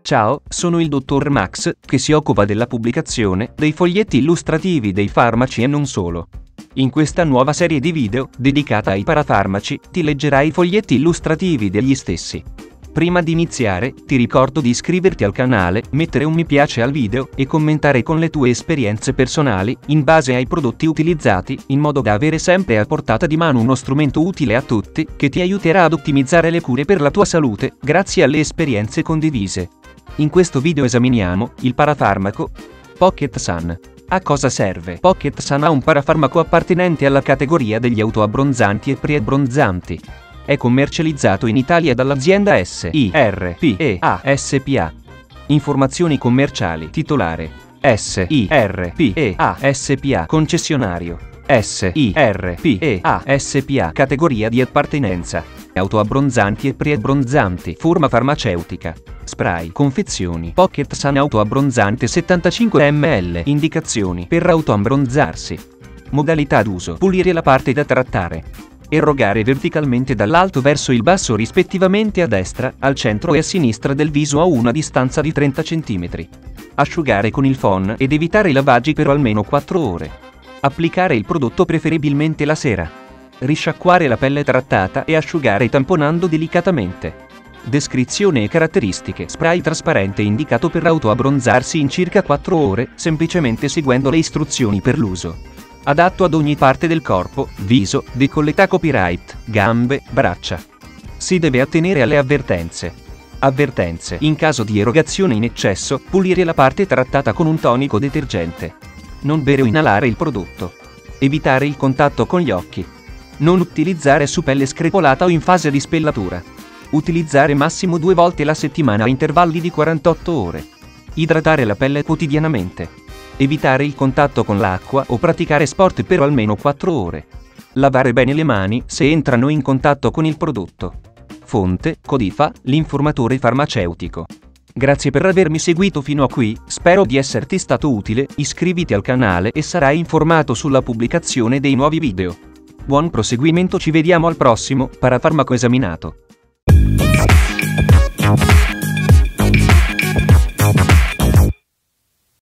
Ciao, sono il dottor Max, che si occupa della pubblicazione dei foglietti illustrativi dei farmaci e non solo. In questa nuova serie di video, dedicata ai parafarmaci, ti leggerai i foglietti illustrativi degli stessi. Prima di iniziare, ti ricordo di iscriverti al canale, mettere un mi piace al video e commentare con le tue esperienze personali, in base ai prodotti utilizzati, in modo da avere sempre a portata di mano uno strumento utile a tutti, che ti aiuterà ad ottimizzare le cure per la tua salute, grazie alle esperienze condivise. In questo video esaminiamo il parafarmaco Pocket Sun. A cosa serve? Pocket Sun è un parafarmaco appartenente alla categoria degli autoabbronzanti e preabbronzanti. È commercializzato in Italia dall'azienda SIRPEA SPA. Informazioni commerciali. Titolare: SIRPEA SPA. Concessionario: SIRPEA SPA. Categoria di appartenenza: autoabbronzanti e preabbronzanti. Forma farmaceutica: spray. Confezioni: Pocket Sun autoabbronzante 75 ml. Indicazioni: per autoabbronzarsi. Modalità d'uso: pulire la parte da trattare. Erogare verticalmente dall'alto verso il basso rispettivamente a destra, al centro e a sinistra del viso a una distanza di 30 cm. Asciugare con il phon ed evitare i lavaggi per almeno 4 ore. Applicare il prodotto preferibilmente la sera. Risciacquare la pelle trattata e asciugare tamponando delicatamente. Descrizione e caratteristiche: spray trasparente indicato per autoabbronzarsi in circa 4 ore, semplicemente seguendo le istruzioni per l'uso. Adatto ad ogni parte del corpo: viso, décolleté, copyright, gambe, braccia. Si deve attenere alle avvertenze. Avvertenze: in caso di erogazione in eccesso, pulire la parte trattata con un tonico detergente. Non bere o inalare il prodotto. Evitare il contatto con gli occhi. Non utilizzare su pelle screpolata o in fase di spellatura. Utilizzare massimo 2 volte la settimana a intervalli di 48 ore. Idratare la pelle quotidianamente. Evitare il contatto con l'acqua o praticare sport per almeno 4 ore. Lavare bene le mani se entrano in contatto con il prodotto. Fonte: Codifa, l'informatore farmaceutico. Grazie per avermi seguito fino a qui, spero di esserti stato utile. Iscriviti al canale e sarai informato sulla pubblicazione dei nuovi video. Buon proseguimento, ci vediamo al prossimo parafarmaco esaminato.